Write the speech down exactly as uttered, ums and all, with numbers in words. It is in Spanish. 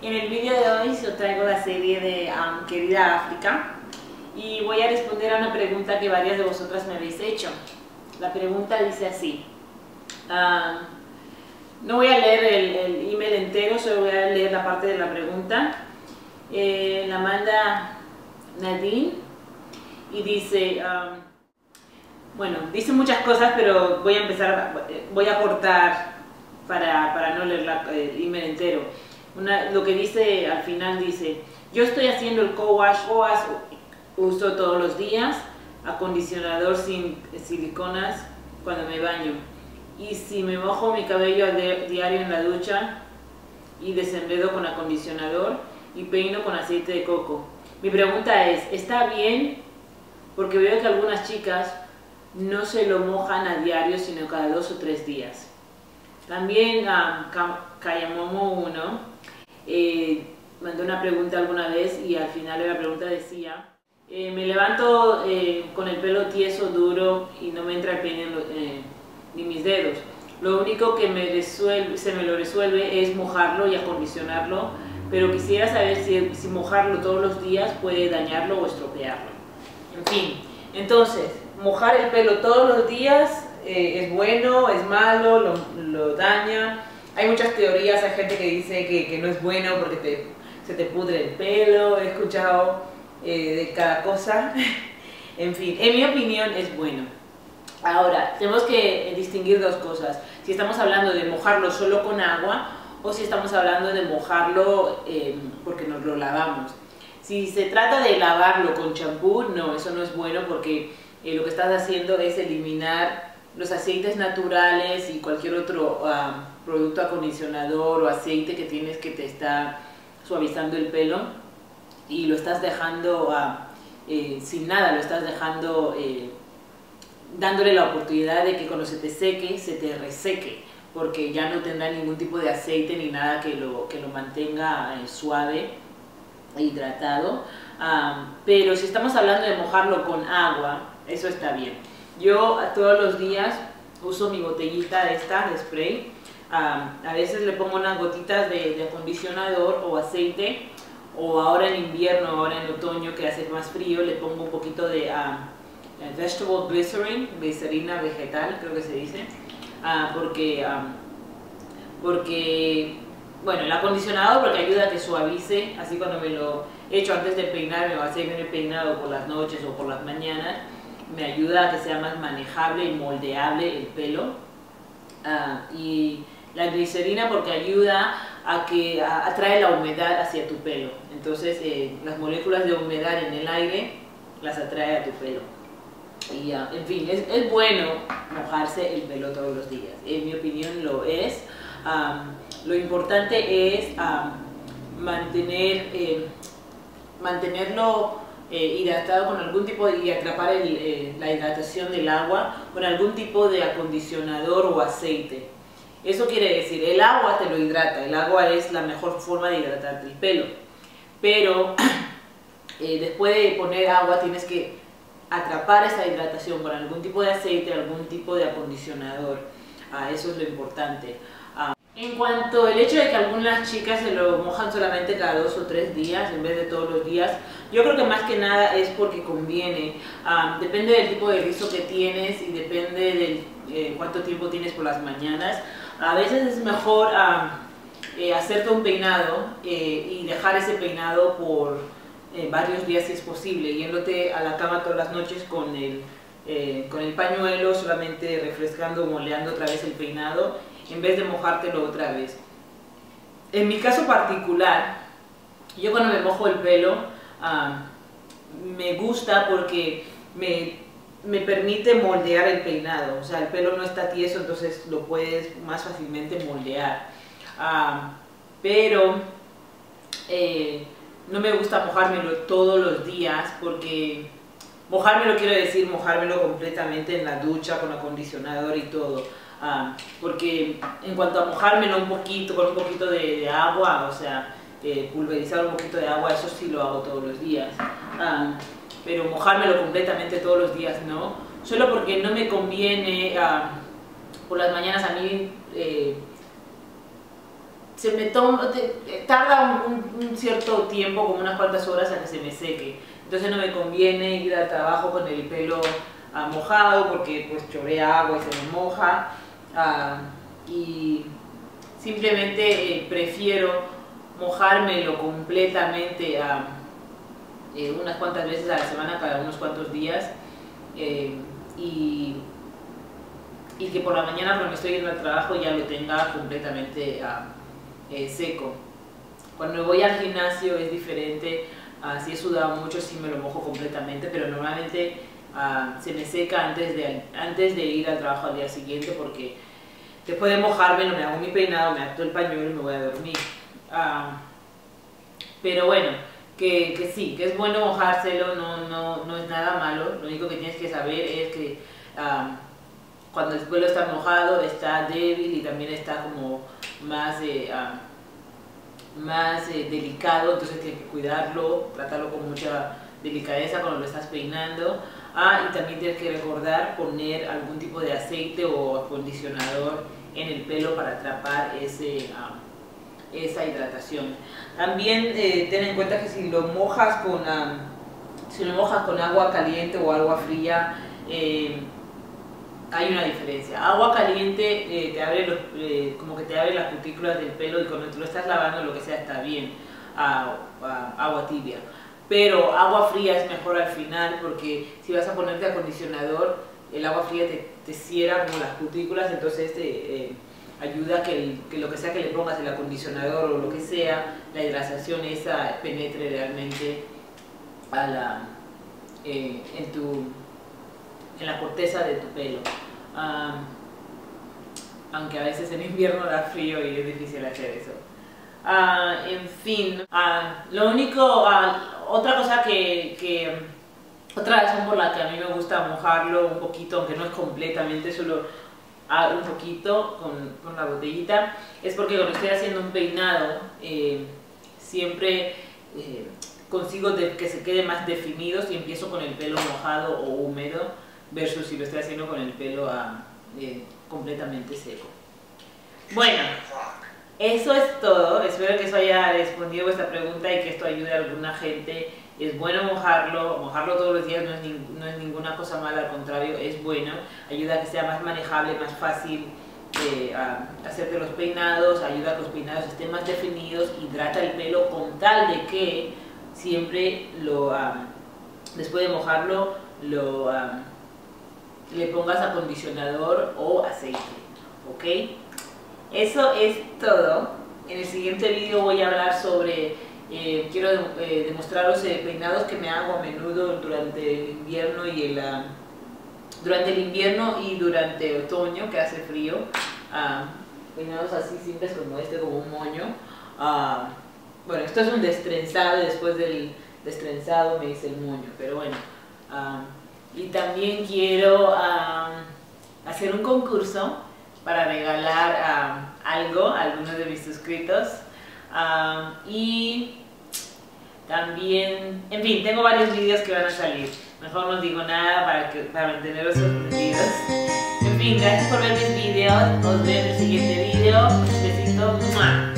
En el vídeo de hoy os traigo la serie de um, Querida África y voy a responder a una pregunta que varias de vosotras me habéis hecho. La pregunta dice así, uh, no voy a leer el, el email entero, solo voy a leer la parte de la pregunta. Eh, la manda Nadine y dice, um, bueno, dice muchas cosas, pero voy a empezar, voy a cortar para, para no leer la, el email entero. Una, lo que dice al final dice, yo estoy haciendo el co-wash, co-wash uso todos los días, acondicionador sin siliconas cuando me baño, y si me mojo mi cabello de, diario en la ducha y desenredo con acondicionador y peino con aceite de coco. Mi pregunta es, ¿está bien? Porque veo que algunas chicas no se lo mojan a diario sino cada dos o tres días. También um, Kayamomo uno eh, mandó una pregunta alguna vez y al final de la pregunta decía, eh, me levanto eh, con el pelo tieso, duro y no me entra el peine eh, ni mis dedos. Lo único que me resuelve, se me lo resuelve es mojarlo y acondicionarlo, pero quisiera saber si, si mojarlo todos los días puede dañarlo o estropearlo. En fin, entonces, mojar el pelo todos los días eh, es bueno, es malo, lo, lo daña. Hay muchas teorías, hay gente que dice que, que no es bueno porque te, se te pudre el pelo, he escuchado eh, de cada cosa. En fin, en mi opinión es bueno. Ahora, tenemos que distinguir dos cosas. Si estamos hablando de mojarlo solo con agua o si estamos hablando de mojarlo eh, porque nos lo lavamos. Si se trata de lavarlo con champú, no, eso no es bueno porque eh, lo que estás haciendo es eliminar los aceites naturales y cualquier otro uh, producto acondicionador o aceite que tienes que te está suavizando el pelo y lo estás dejando uh, eh, sin nada, lo estás dejando eh, dándole la oportunidad de que cuando se te seque, se te reseque, porque ya no tendrá ningún tipo de aceite ni nada que lo, que lo mantenga eh, suave e hidratado. Um, pero si estamos hablando de mojarlo con agua, eso está bien. Yo todos los días uso mi botellita esta de spray. Um, a veces le pongo unas gotitas de, de acondicionador o aceite, o ahora en invierno, ahora en otoño que hace más frío, le pongo un poquito de um, vegetable glycerin, glicerina vegetal creo que se dice, uh, porque, um, porque bueno, el acondicionador porque ayuda a que suavice, así cuando me lo echo antes de peinarme o hacerme el peinado por las noches o por las mañanas, me ayuda a que sea más manejable y moldeable el pelo. Uh, y la glicerina porque ayuda a que a, atrae la humedad hacia tu pelo. Entonces eh, las moléculas de humedad en el aire las atrae a tu pelo. Y uh, en fin, es, es bueno mojarse el pelo todos los días. En mi opinión lo es. Um, lo importante es um, mantener, eh, mantenerlo Eh, hidratado con algún tipo de, y atrapar el, eh, la hidratación del agua con algún tipo de acondicionador o aceite. Eso quiere decir, el agua te lo hidrata, el agua es la mejor forma de hidratarte el pelo, pero eh, después de poner agua tienes que atrapar esa hidratación con algún tipo de aceite, algún tipo de acondicionador. Ah, eso es lo importante. Ah, En cuanto al hecho de que algunas chicas se lo mojan solamente cada dos o tres días en vez de todos los días, yo creo que más que nada es porque conviene. Um, depende del tipo de rizo que tienes y depende de eh, cuánto tiempo tienes por las mañanas. A veces es mejor um, eh, hacerte un peinado eh, y dejar ese peinado por eh, varios días si es posible, yéndote a la cama todas las noches con el, eh, con el pañuelo, solamente refrescando o moleando otra vez el peinado, en vez de mojártelo otra vez. En mi caso particular, yo cuando me mojo el pelo, uh, me gusta porque me, me permite moldear el peinado. O sea, el pelo no está tieso, entonces lo puedes más fácilmente moldear. Uh, pero eh, no me gusta mojármelo todos los días porque mojármelo quiero decir mojármelo completamente en la ducha con acondicionador y todo. Uh, porque en cuanto a mojármelo un poquito, con un poquito de, de agua, o sea, eh, pulverizar un poquito de agua, eso sí lo hago todos los días. Uh, pero mojármelo completamente todos los días no, solo porque no me conviene uh, por las mañanas a mí eh, se me toma, te, tarda un, un cierto tiempo, como unas cuantas horas, a que se me seque. Entonces no me conviene ir al trabajo con el pelo uh, mojado porque pues chorrea agua y se me moja. Uh, y simplemente eh, prefiero mojármelo completamente uh, eh, unas cuantas veces a la semana, cada unos cuantos días. Eh, y, y que por la mañana cuando me estoy yendo al trabajo ya lo tenga completamente uh, Eh, seco. Cuando voy al gimnasio es diferente, uh, si he sudado mucho sí me lo mojo completamente, pero normalmente uh, se me seca antes de, antes de ir al trabajo al día siguiente, porque después de mojarme me hago mi peinado, me ato el pañuelo y me voy a dormir. Uh, pero bueno, que, que sí, que es bueno mojárselo, no, no, no es nada malo. Lo único que tienes que saber es que uh, cuando el pelo está mojado está débil y también está como más, eh, uh, más eh, delicado, entonces tienes que cuidarlo, tratarlo con mucha delicadeza cuando lo estás peinando. Ah, y también tienes que recordar poner algún tipo de aceite o acondicionador en el pelo para atrapar ese, uh, esa hidratación. También eh, ten en cuenta que si lo mojas con, uh, si lo mojas con agua caliente o agua fría, eh, hay una diferencia. Agua caliente eh, te abre los, eh, como que te abre las cutículas del pelo y cuando tú lo estás lavando lo que sea está bien. Ah, ah, agua tibia. Pero agua fría es mejor al final, porque si vas a ponerte acondicionador, el agua fría te, te cierra como las cutículas, entonces te eh, ayuda a que, el, que lo que sea que le pongas, el acondicionador o lo que sea, la hidratación esa penetre realmente a la, eh, en tu en la corteza de tu pelo. Um, aunque a veces en invierno da frío y es difícil hacer eso. Uh, en fin, uh, lo único, uh, otra cosa que, que, otra razón por la que a mí me gusta mojarlo un poquito, aunque no es completamente, solo uh, un poquito con, con la botellita, es porque cuando estoy haciendo un peinado, eh, siempre eh, consigo de, que se quede más definido si empiezo con el pelo mojado o húmedo, versus si lo estoy haciendo con el pelo uh, eh, completamente seco. Bueno, eso es todo. Espero que eso haya respondido a vuestra pregunta y que esto ayude a alguna gente. Es bueno mojarlo, mojarlo todos los días no es, ni, no es ninguna cosa mala, al contrario, es bueno. Ayuda a que sea más manejable, más fácil eh, a hacerte los peinados, ayuda a que los peinados estén más definidos, hidrata el pelo con tal de que siempre lo, um, después de mojarlo, lo... Um, le pongas acondicionador o aceite, ¿ok? Eso es todo. En el siguiente vídeo voy a hablar sobre, eh, quiero eh, demostraros eh, peinados que me hago a menudo durante el invierno y el, uh, durante el invierno y durante otoño, que hace frío. Uh, peinados así simples como este, como un moño. Uh, bueno, esto es un destrenzado, después del destrenzado me hice el moño, pero bueno. Uh, Y también quiero um, hacer un concurso para regalar um, algo a algunos de mis suscritos. Um, y también, en fin, tengo varios vídeos que van a salir. Mejor no digo nada para, que, para mantenerlos sorprendidos. En fin, gracias por ver mis vídeos. Nos vemos en el siguiente vídeo. Un besito. ¡Mua!